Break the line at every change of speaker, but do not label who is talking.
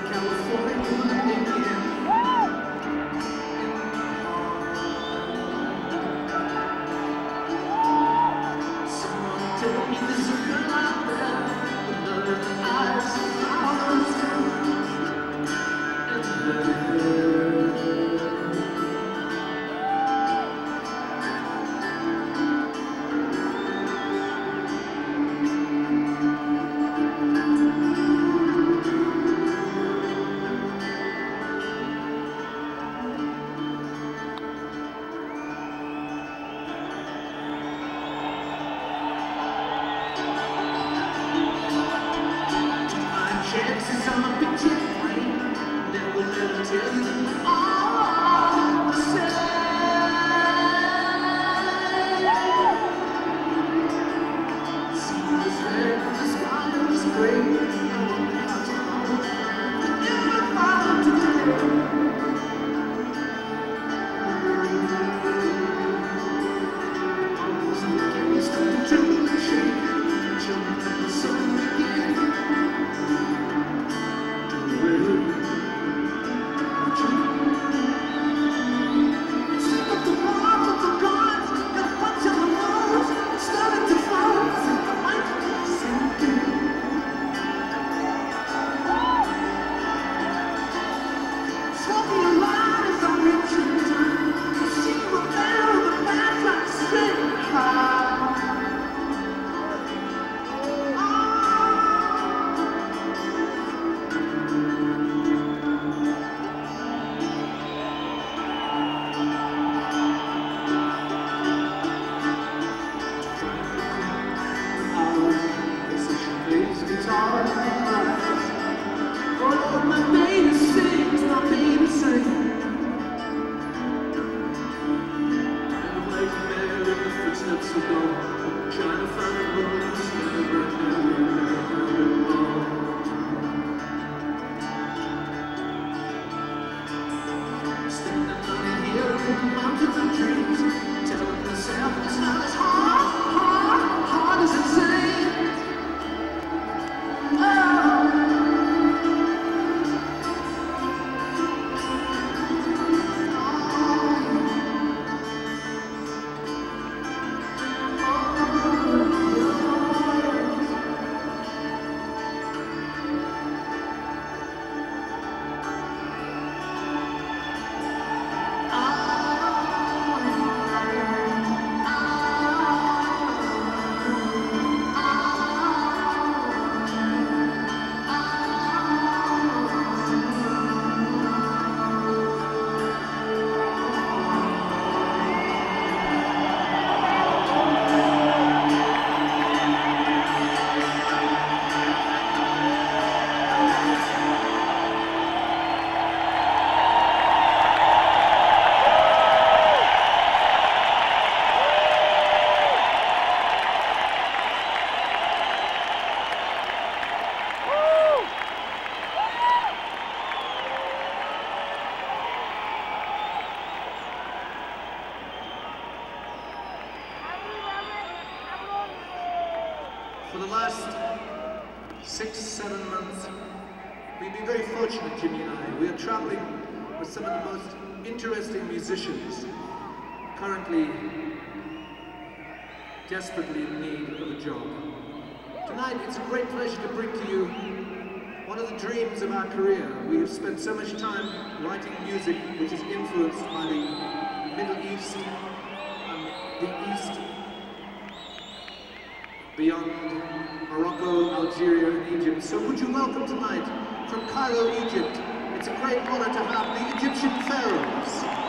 For the last 6-7 months, we've been very fortunate, Jimmy and I. We are traveling with some of the most interesting musicians, currently desperately in need of a job. Tonight, it's a great pleasure to bring to you one of the dreams of our career. We have spent so much time writing music which is influenced by the Middle East and the East beyond Morocco, Algeria, and Egypt. So would you welcome tonight from Cairo, Egypt. It's a great honor to have the Egyptian pharaohs.